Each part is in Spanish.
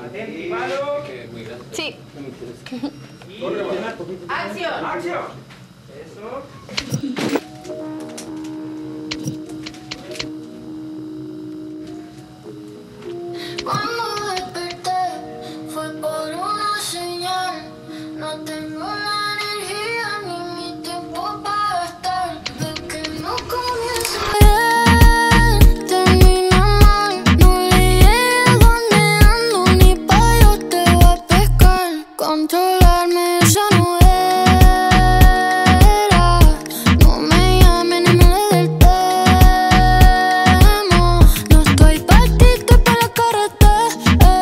Atento, Sí. ¡Acción! ¡Acción! Eso. Cuando desperté fue por una señal. No tengo la energía ni mi tiempo para gastar. Lo que no comienza bien, termina mal. No le llegué a donde ando, ni pa' yo te voy a pescar. Controlarme ya no era. No me llames ni me le del tema. No estoy pa' ti, estoy pa' la carretera.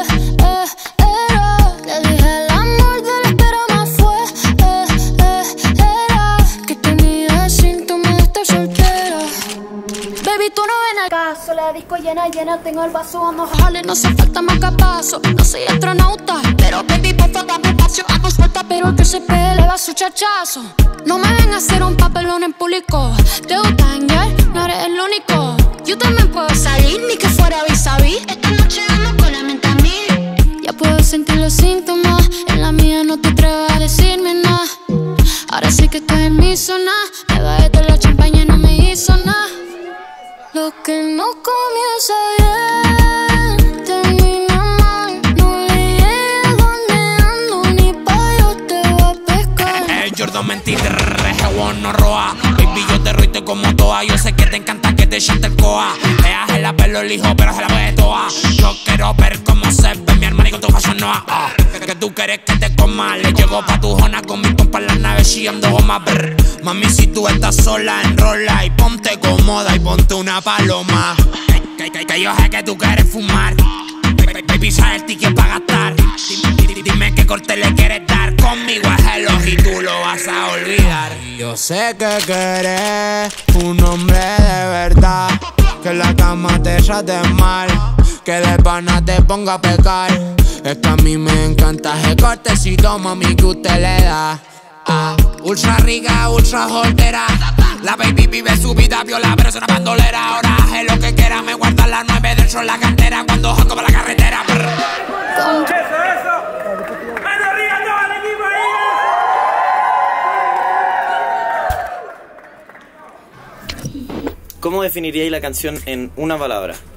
Le dije el amor de la espera más fue. Era que tenía síntomas de estar soltera. Baby, tú no ven al caso. La disco llena, tengo el vaso, vamos a darle. No hace falta más capazo. No soy astronauta, pero baby, por favor, dame espacio. Hago suelta, pero el que se pegue le va su chachazo. No me ven a hacer un papelón en público. Te gusta hangar, no eres el único. Yo también puedo salir, ni que fuera vis-a-vis. Esta noche ando con la mente a mí. Ya puedo sentir los síntomas. En la mía no te atrevas a decirme nada. Ahora sí que estoy en mi zona. Me bajé de la champaña y no me hizo nada. Lo que no comienza bien, termina mal. No le llegué a donde ando, ni pa' yo te voy a pescar. Jordan mentí, rejewon no roa. Baby, yo te roite como toa. Yo sé que te encanta que te chante el coa. Ella se la pelo el hijo, pero se la ve toa. Yo quiero ver cómo se ve mi hermano y con tu fashion noa. Que tú quieres que te coma. Le llego pa' tu zona con mi compa en la nave chillando goma. Brr. Mami, si tú estás sola, enrola y ponte cómoda y ponte una paloma. Que yo sé que tú quieres fumar. Baby, sabes el ticket pa' gastar. Dime qué corte le quieres dar. Conmigo es el ojo y tú lo vas a olvidar. Yo sé que querés un hombre de verdad, que en la cama te trate mal, que de pana te ponga a pecar. Es que a mí me encanta ese cortecito, mami, que usted le da. Ultra rica, ultra soltera. La baby vive su vida viola, pero es una bandolera. Ahora hace lo que quiera, me guarda las 9 dentro en la cartera cuando jaco para la carretera. ¡Eso! ¡Mano arriba todo el equipo ahí! ¿Cómo definiríais la canción en una palabra?